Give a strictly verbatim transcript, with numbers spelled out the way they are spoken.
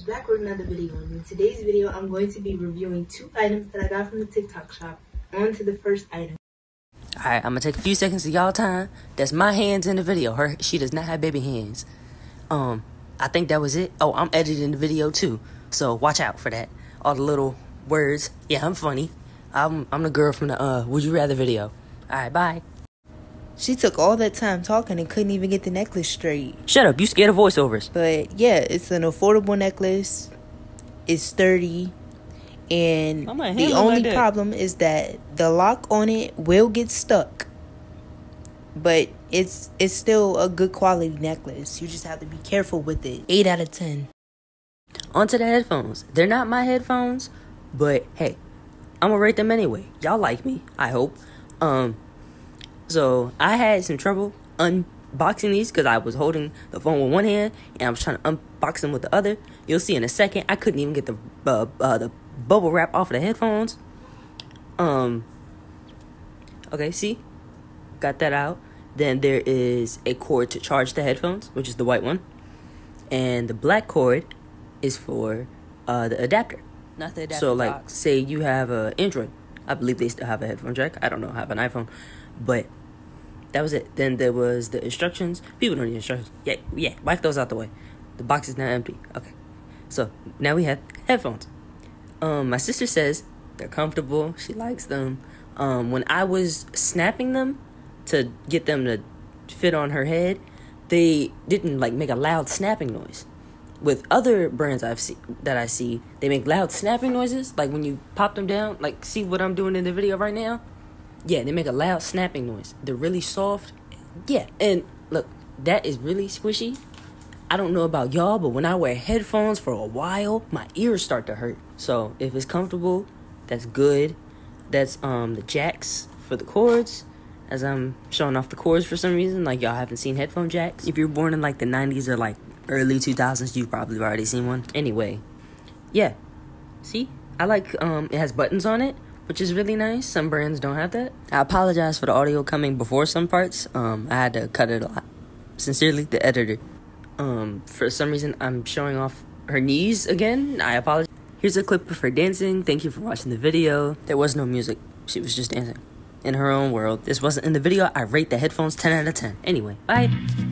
Rose, back with another video. And in today's video, I'm going to be reviewing two items that I got from the TikTok shop. On to the first item. Alright, I'm gonna take a few seconds of y'all time. That's my hands in the video. Her, she does not have baby hands. Um, I think that was it. Oh, I'm editing the video too, so watch out for that. All the little words. Yeah, I'm funny. I'm I'm the girl from the uh Would You Rather video. Alright, bye. She took all that time talking and couldn't even get the necklace straight. Shut up, you scared of voiceovers. But yeah, it's an affordable necklace. It's sturdy. And the only like problem is that the lock on it will get stuck. But it's it's still a good quality necklace. You just have to be careful with it. eight out of ten. On to the headphones. They're not my headphones, but hey, I'm gonna rate them anyway. Y'all like me, I hope. Um, so I had some trouble unboxing these because I was holding the phone with one hand and I was trying to unbox them with the other. You'll see in a second. I couldn't even get the uh, uh, the bubble wrap off of the headphones. Um. Okay, see, got that out. Then there is a cord to charge the headphones, which is the white one, and the black cord is for uh, the adapter. Not the adapter. So, like, box. say you have a Android. I believe they still have a headphone jack. I don't know. I have an iPhone, but that was it. Then there was the instructions. People don't need instructions. Yeah, yeah. Wipe those out the way. The box is now empty. Okay. So now we have headphones. Um, my sister says they're comfortable. She likes them. Um, when I was snapping them to get them to fit on her head, they didn't like make a loud snapping noise. With other brands I've seen that I see, they make loud snapping noises. Like when you pop them down, like see what I'm doing in the video right now? Yeah, they make a loud snapping noise. They're really soft. Yeah, and look, that is really squishy. I don't know about y'all, but when I wear headphones for a while, my ears start to hurt. So if it's comfortable, that's good. That's um the jacks for the cords. As I'm showing off the cords for some reason, like y'all haven't seen headphone jacks. If you're born in like the nineties or like early two thousands, you've probably already seen one. Anyway, yeah. See, I like um it has buttons on it, which is really nice. Some brands don't have that. I apologize for the audio coming before some parts. Um, I had to cut it a lot. Sincerely, the editor. Um, for some reason, I'm showing off her knees again. I apologize. Here's a clip of her dancing. Thank you for watching the video. There was no music. She was just dancing in her own world. This wasn't in the video. I rate the headphones ten out of ten. Anyway, bye.